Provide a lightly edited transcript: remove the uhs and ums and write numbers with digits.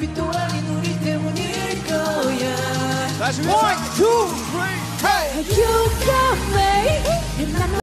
빛도 아닌 우리 때문일 거야. 다시 1, 2, 3, hey. You got me.